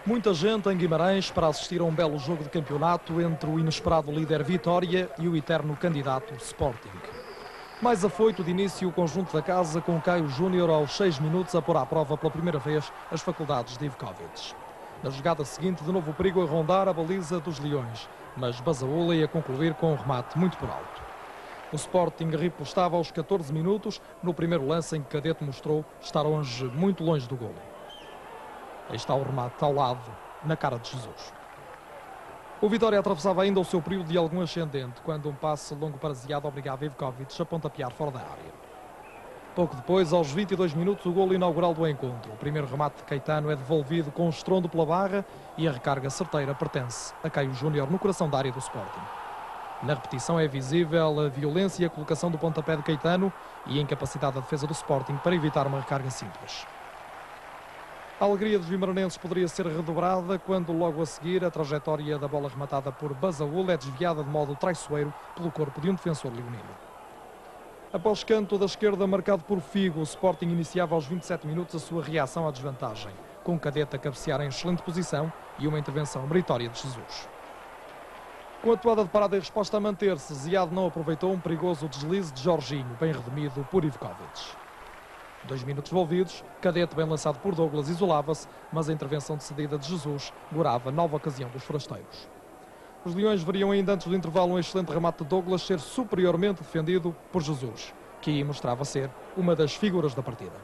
Muita gente em Guimarães para assistir a um belo jogo de campeonato entre o inesperado líder Vitória e o eterno candidato Sporting. Mais afoito de início o conjunto da casa com Caio Júnior aos 6 minutos a pôr à prova pela primeira vez as faculdades de Ivkovic. Na jogada seguinte, de novo o perigo a rondar a baliza dos Leões, mas Basaúla ia concluir com um remate muito por alto. O Sporting repostava aos 14 minutos no primeiro lance em que Cadete mostrou estar muito longe do golo. Aí está o remate ao lado, na cara de Jesus. O Vitória atravessava ainda o seu período de algum ascendente, quando um passe longo para Ziad obrigava Ivkovic a pontapear fora da área. Pouco depois, aos 22 minutos, o golo inaugural do encontro. O primeiro remate de Caetano é devolvido com estrondo pela barra e a recarga certeira pertence a Caio Júnior no coração da área do Sporting. Na repetição é visível a violência e a colocação do pontapé de Caetano e a incapacidade da defesa do Sporting para evitar uma recarga simples. A alegria dos vimaranenses poderia ser redobrada quando, logo a seguir, a trajetória da bola rematada por Basaúl é desviada de modo traiçoeiro pelo corpo de um defensor leonino. Após canto da esquerda marcado por Figo, o Sporting iniciava aos 27 minutos a sua reação à desvantagem, com o Cadete a cabecear em excelente posição e uma intervenção meritória de Jesus. Com a toada de parada e resposta a manter-se, Ziad não aproveitou um perigoso deslize de Jorginho, bem redimido por Ivkovic. 2 minutos envolvidos, Cadete bem lançado por Douglas isolava-se, mas a intervenção decidida de Jesus gorava nova ocasião dos forasteiros. Os Leões veriam ainda antes do intervalo um excelente remate de Douglas ser superiormente defendido por Jesus, que aí mostrava ser uma das figuras da partida.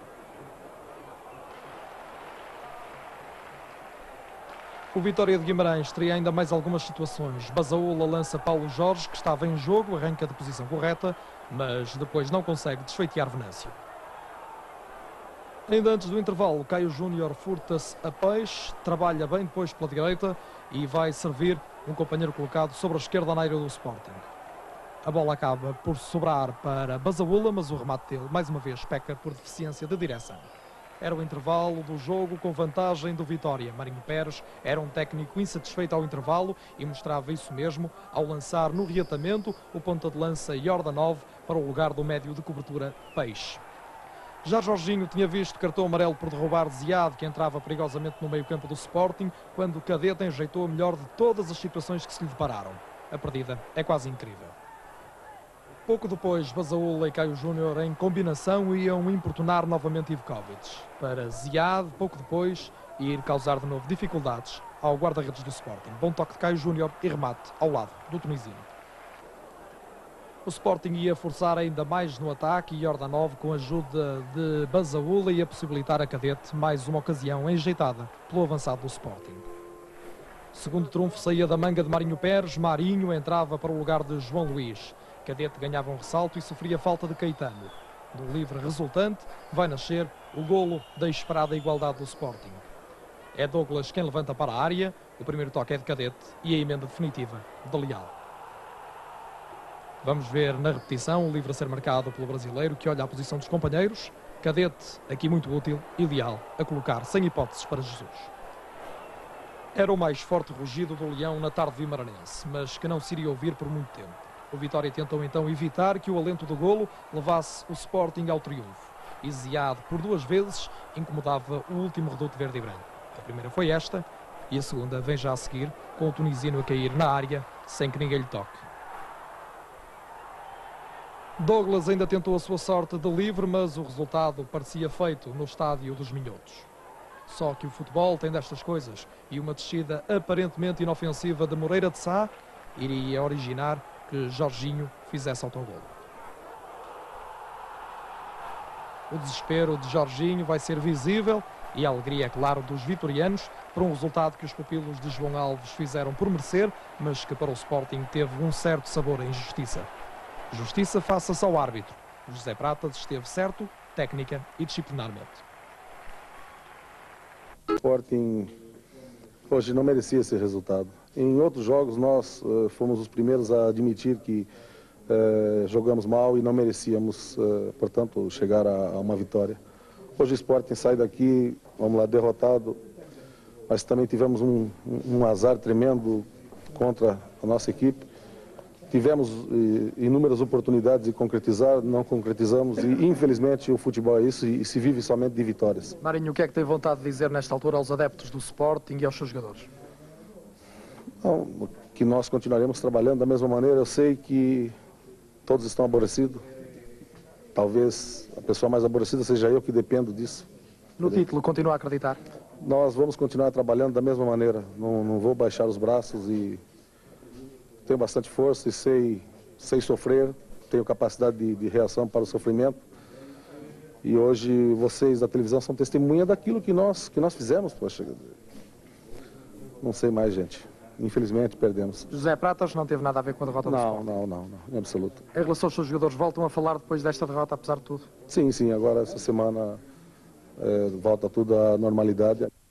O Vitória de Guimarães teria ainda mais algumas situações. Basaúla lança Paulo Jorge, que estava em jogo, arranca de posição correta, mas depois não consegue desfeitear Venâncio. Ainda antes do intervalo, Caio Júnior furta-se a peixe, trabalha bem depois pela direita e vai servir um companheiro colocado sobre a esquerda na área do Sporting. A bola acaba por sobrar para Basaúla, mas o remate dele, mais uma vez, peca por deficiência de direção. Era o intervalo do jogo com vantagem do Vitória. Marinho Pérez era um técnico insatisfeito ao intervalo e mostrava isso mesmo ao lançar no reatamento o ponta de lança Jordanov para o lugar do médio de cobertura Peixe. Já Jorginho tinha visto cartão amarelo por derrubar Ziad, que entrava perigosamente no meio-campo do Sporting, quando o Cadete enjeitou a melhor de todas as situações que se lhe depararam. A perdida é quase incrível. Pouco depois, Basaúl e Caio Júnior, em combinação, iam importunar novamente Ivkovic. Para Ziad, pouco depois, ir causar de novo dificuldades ao guarda-redes do Sporting. Bom toque de Caio Júnior e remate ao lado do tunisino. O Sporting ia forçar ainda mais no ataque e Jordanov, com a ajuda de Basaúl, ia possibilitar a Cadete mais uma ocasião enjeitada pelo avançado do Sporting. O segundo trunfo saía da manga de Marinho Pérez. Marinho entrava para o lugar de João Luís. Cadete ganhava um ressalto e sofria falta de Caetano. Do livre resultante vai nascer o golo da esperada igualdade do Sporting. É Douglas quem levanta para a área, o primeiro toque é de Cadete e a emenda definitiva de Leal. Vamos ver na repetição o livre a ser marcado pelo brasileiro, que olha a posição dos companheiros. Cadete, aqui muito útil, e Leal a colocar sem hipóteses para Jesus. Era o mais forte rugido do Leão na tarde vimaranense, mas que não se iria ouvir por muito tempo. O Vitória tentou então evitar que o alento do golo levasse o Sporting ao triunfo. E Ziad, por 2 vezes, incomodava o último reduto verde e branco. A primeira foi esta, e a segunda vem já a seguir, com o tunisino a cair na área, sem que ninguém lhe toque. Douglas ainda tentou a sua sorte de livre, mas o resultado parecia feito no estádio dos Minhotos. Só que o futebol tem destas coisas, e uma descida aparentemente inofensiva de Moreira de Sá iria originar que Jorginho fizesse autogolo. O desespero de Jorginho vai ser visível e a alegria, é claro, dos vitorianos por um resultado que os pupilos de João Alves fizeram por merecer, mas que para o Sporting teve um certo sabor à injustiça. Justiça faça-se ao árbitro. José Pratas esteve certo, técnica e disciplinarmente. O Sporting hoje não merecia esse resultado. Em outros jogos nós fomos os primeiros a admitir que jogamos mal e não merecíamos, portanto, chegar a uma vitória. Hoje o Sporting sai daqui, vamos lá, derrotado, mas também tivemos um azar tremendo contra a nossa equipe. tivemos inúmeras oportunidades de concretizar, não concretizamos e infelizmente o futebol é isso e se vive somente de vitórias. Marinho, o que é que tem vontade de dizer nesta altura aos adeptos do Sporting e aos seus jogadores? Não, que nós continuaremos trabalhando da mesma maneira. Eu sei que todos estão aborrecidos. Talvez a pessoa mais aborrecida seja eu, que dependo disso. No título, continua a acreditar? Nós vamos continuar trabalhando da mesma maneira. Não vou baixar os braços e tenho bastante força e sei sofrer. Tenho capacidade de reação para o sofrimento. E hoje vocês da televisão são testemunha daquilo que nós fizemos. Poxa, não sei mais, gente. Infelizmente perdemos. José Pratas não teve nada a ver com a derrota do Sporting? Não, em absoluto. Em relação aos seus jogadores, voltam a falar depois desta derrota, apesar de tudo? Sim, agora essa semana volta tudo à normalidade.